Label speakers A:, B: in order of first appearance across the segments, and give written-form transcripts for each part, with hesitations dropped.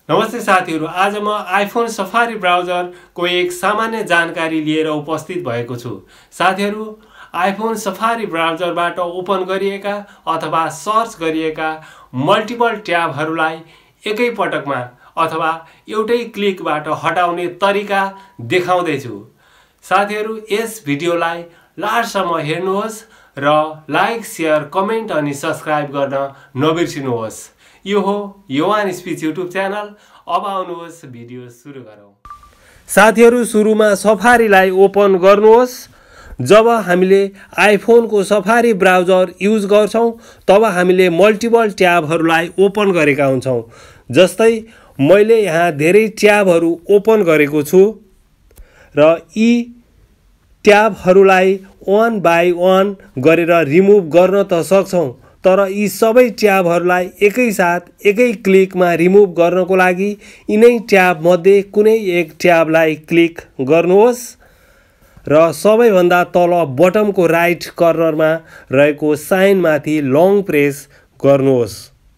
A: नमस्ते साथीहरू, आज म आइफोन सफारी ब्राउजरको एक सामान्य जानकारी लिएर उपस्थित भएको छु। साथीहरू, आइफोन सफारी ब्राउजरबाट ओपन गरिएका अथवा सर्च गरिएका मल्टिपल ट्याबहरूलाई एकै पटकमा अथवा एउटै क्लिकबाट हटाउने तरिका देखाउँदैछु। साथीहरू, यस भिडियोलाई लास्टसम्म हेर्नुहोस् र लाइक, शेयर, कमेन्ट अनि सब्स्क्राइब गर्न नबिर्सिनुहोस्। यो हो योवान स्पिच युट्युब च्यानल। अब आउनुहोस् भिडियो सुरु गरौँ। साथीहरू, सुरुमा सफारीलाई ओपन गर्नुहोस्। जब हामीले आइफोनको सफारी ब्राउजर युज गर्छौं तब हामीले मल्टिपल ट्याबहरूलाई ओपन गरेका हुन्छौं। जस्तै मैले यहाँ धेरै ट्याबहरू ओपन गरेको छु र यी ट्याबहरूलाई वान बाई वान गरेर रिमुभ गर्न त सक्छौं, तर यी सबै ट्याबहरूलाई एकैसाथ एकै क्लिकमा रिमुभ गर्नको लागि यिनै ट्याब मध्ये कुनै एक ट्याबलाई क्लिक गर्नुहोस् र सबैभन्दा तल बटमको राइट कर्नरमा रहेको साइन माथि लङ प्रेस गर्नुहोस्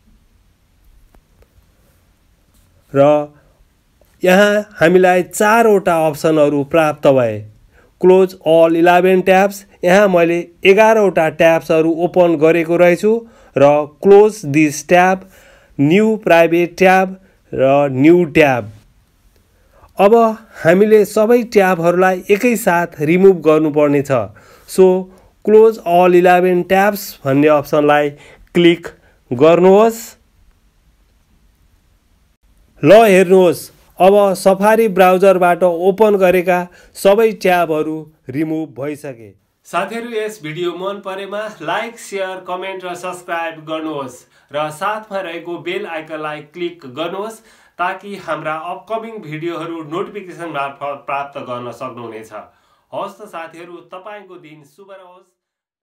A: र यहाँ हामीलाई 4 वटा अप्सनहरू प्राप्त भए। क्लोज अल 11 ट्याब्स, यहाँ मैले 11 वटा ट्याब्सहरू ओपन गरेको रहेछु र close this tab, new private tab र न्यू ट्याब। अब हामीले सबै ट्याबहरूलाई एकैसाथ रिमुभ गर्नुपर्ने छ। सो क्लोज अल 11 ट्याब्स भन्ने अप्सनलाई क्लिक गर्नुहोस्। ल हेर्नुहोस्, अब सफारी ब्राउजरबाट ओपन गरेका सबै ट्याबहरू रिमुभ भइसके। साथीहरू, यस भिडियो मन परेमा लाइक, शेयर, कमेन्ट र सब्स्क्राइब गर्नुहोस् र साथमा रहेको बेल आइकनलाई क्लिक गर्नुहोस् ताकि हाम्रा अपकमिङ भिडियोहरू नोटिफिकेसन मार्फत प्राप्त गर्न सक्नुहुनेछ। हवस् त साथीहरू, तपाईको दिन शुभ रहोस्।